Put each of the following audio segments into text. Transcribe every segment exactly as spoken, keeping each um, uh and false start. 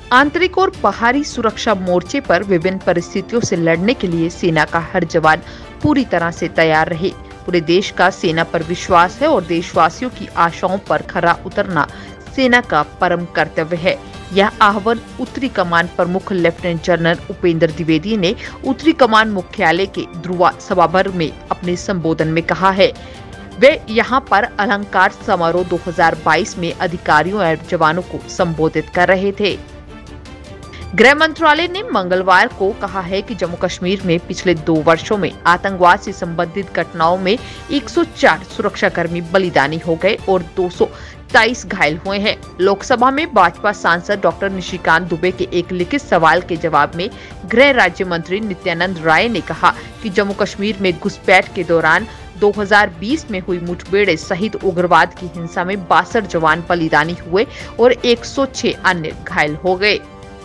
आंतरिक और बाहरी सुरक्षा मोर्चे पर विभिन्न परिस्थितियों से लड़ने के लिए सेना का हर जवान पूरी तरह से तैयार रहे। पूरे देश का सेना पर विश्वास है और देशवासियों की आशाओं पर खरा उतरना सेना का परम कर्तव्य है। यह आह्वान उत्तरी कमान प्रमुख लेफ्टिनेंट जनरल उपेंद्र द्विवेदी ने उत्तरी कमान मुख्यालय के ध्रुवा सभाभर में अपने संबोधन में कहा है। वे यहां पर अलंकार समारोह दो हज़ार बाईस में अधिकारियों और जवानों को संबोधित कर रहे थे। गृह मंत्रालय ने मंगलवार को कहा है कि जम्मू कश्मीर में पिछले दो वर्षों में आतंकवाद से संबंधित घटनाओं में एक सौ चार सुरक्षाकर्मी बलिदानी हो गए और दो सौ तेईस घायल हुए हैं। लोकसभा में भाजपा सांसद डॉक्टर निशिकांत दुबे के एक लिखित सवाल के जवाब में गृह राज्य मंत्री नित्यानंद राय ने कहा कि जम्मू कश्मीर में घुसपैठ के दौरान दो हज़ार बीस में हुई मुठभेड़ सहित उग्रवाद की हिंसा में बासठ जवान बलिदानी हुए और एक सौ छह अन्य घायल हो गए।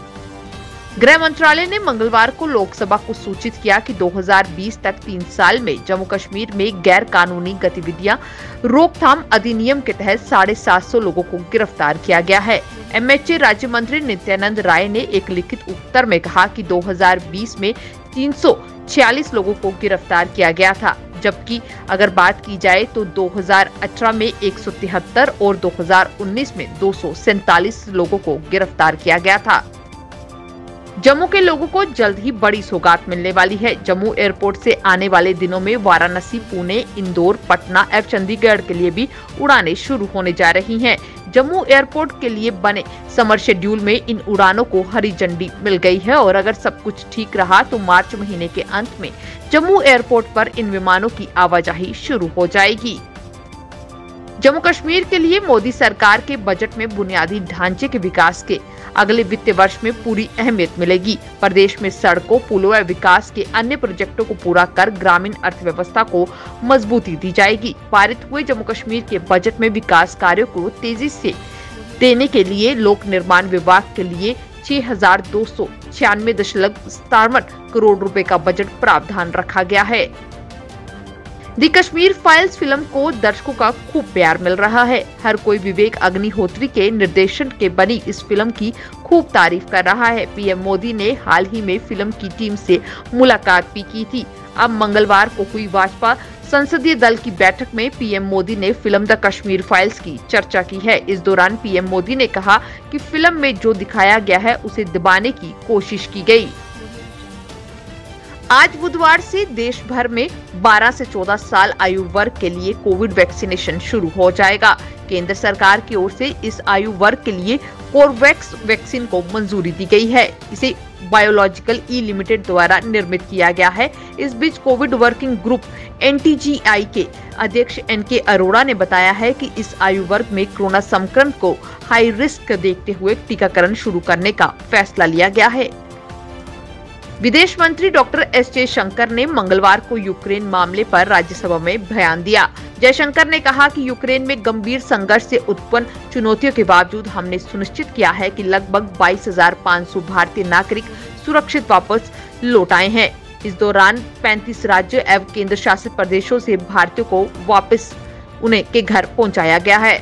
गृह मंत्रालय ने मंगलवार को लोकसभा को सूचित किया कि दो हज़ार बीस तक तीन साल में जम्मू कश्मीर में गैर कानूनी गतिविधियां रोकथाम अधिनियम के तहत साढ़े सात सौ लोगों को गिरफ्तार किया गया है। एमएचए राज्य मंत्री नित्यानंद राय ने एक लिखित उत्तर में कहा कि दो हज़ार बीस में तीन सौ छियालीस लोगों को गिरफ्तार किया गया था, जबकि अगर बात की जाए तो दो हज़ार अठारह में एक सौ तिहत्तर और दो हज़ार उन्नीस में दो सौ सैंतालीस लोगों को गिरफ्तार किया गया था। जम्मू के लोगों को जल्द ही बड़ी सौगात मिलने वाली है। जम्मू एयरपोर्ट से आने वाले दिनों में वाराणसी, पुणे, इंदौर, पटना एवं चंडीगढ़ के लिए भी उड़ानें शुरू होने जा रही हैं। जम्मू एयरपोर्ट के लिए बने समर शेड्यूल में इन उड़ानों को हरी झंडी मिल गई है और अगर सब कुछ ठीक रहा तो मार्च महीने के अंत में जम्मू एयरपोर्ट पर इन विमानों की आवाजाही शुरू हो जाएगी। जम्मू कश्मीर के लिए मोदी सरकार के बजट में बुनियादी ढांचे के विकास के अगले वित्तीय वर्ष में पूरी अहमियत मिलेगी। प्रदेश में सड़कों, पुलों व विकास के अन्य प्रोजेक्टों को पूरा कर ग्रामीण अर्थव्यवस्था को मजबूती दी जाएगी। पारित हुए जम्मू कश्मीर के बजट में विकास कार्यों को तेजी से देने के लिए लोक निर्माण विभाग के लिए छह हजार दो सौ छियानवे दशमलव सत्तावन करोड़ रुपए का बजट प्रावधान रखा गया है। दी कश्मीर फाइल्स फिल्म को दर्शकों का खूब प्यार मिल रहा है। हर कोई विवेक अग्निहोत्री के निर्देशन के बनी इस फिल्म की खूब तारीफ कर रहा है। पीएम मोदी ने हाल ही में फिल्म की टीम से मुलाकात भी की थी। अब मंगलवार को हुई भाजपा संसदीय दल की बैठक में पीएम मोदी ने फिल्म द कश्मीर फाइल्स की चर्चा की है। इस दौरान पीएम मोदी ने कहा कि फिल्म में जो दिखाया गया है उसे दबाने की कोशिश की गई। आज बुधवार से देश भर में बारह से चौदह साल आयु वर्ग के लिए कोविड वैक्सीनेशन शुरू हो जाएगा। केंद्र सरकार की ओर से इस आयु वर्ग के लिए कोवैक्स वैक्सीन को मंजूरी दी गई है। इसे बायोलॉजिकल ई लिमिटेड द्वारा निर्मित किया गया है। इस बीच Covid working group N T G I के अध्यक्ष एन के अरोड़ा ने बताया है कि इस आयु वर्ग में कोरोना संक्रमण को हाई रिस्क देखते हुए टीकाकरण शुरू करने का फैसला लिया गया है। विदेश मंत्री डॉक्टर एस जयशंकर ने मंगलवार को यूक्रेन मामले पर राज्यसभा में बयान दिया। जयशंकर ने कहा कि यूक्रेन में गंभीर संघर्ष से उत्पन्न चुनौतियों के बावजूद हमने सुनिश्चित किया है कि लगभग बाईस हजार पाँच सौ भारतीय नागरिक सुरक्षित वापस लौट आए हैं। इस दौरान पैंतीस राज्य एवं केंद्र शासित प्रदेशों से भारतीयों को वापस उन्हें के घर पहुंचाया गया है।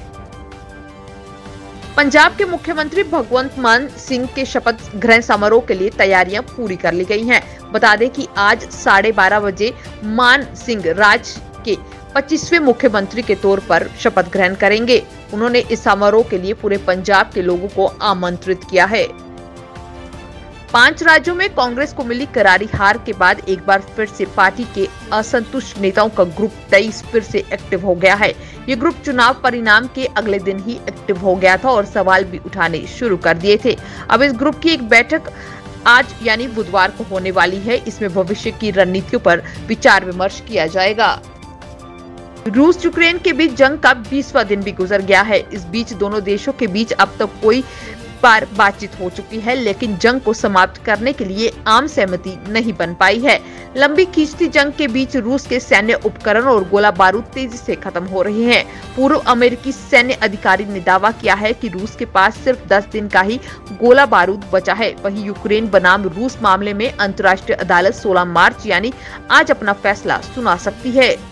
पंजाब के मुख्यमंत्री भगवंत मान सिंह के शपथ ग्रहण समारोह के लिए तैयारियां पूरी कर ली गई हैं। बता दें कि आज साढ़े बारह बजे मान सिंह राज्य के पच्चीसवें मुख्यमंत्री के तौर पर शपथ ग्रहण करेंगे। उन्होंने इस समारोह के लिए पूरे पंजाब के लोगों को आमंत्रित किया है। पांच राज्यों में कांग्रेस को मिली करारी हार के बाद एक बार फिर से पार्टी के असंतुष्ट नेताओं का ग्रुप तेईस फिर से एक्टिव हो गया है। ये ग्रुप चुनाव परिणाम के अगले दिन ही एक्टिव हो गया था और सवाल भी उठाने शुरू कर दिए थे। अब इस ग्रुप की एक बैठक आज यानी बुधवार को होने वाली है। इसमें भविष्य की रणनीतियों पर विचार विमर्श किया जाएगा। रूस यूक्रेन के बीच जंग का बीसवां दिन भी गुजर गया है। इस बीच दोनों देशों के बीच अब तक कोई बार बातचीत हो चुकी है, लेकिन जंग को समाप्त करने के लिए आम सहमति नहीं बन पाई है। लंबी खींचती जंग के बीच रूस के सैन्य उपकरण और गोला बारूद तेजी से खत्म हो रहे हैं। पूर्व अमेरिकी सैन्य अधिकारी ने दावा किया है कि रूस के पास सिर्फ दस दिन का ही गोला बारूद बचा है। वहीं यूक्रेन बनाम रूस मामले में अंतर्राष्ट्रीय अदालत सोलह मार्च यानी आज अपना फैसला सुना सकती है।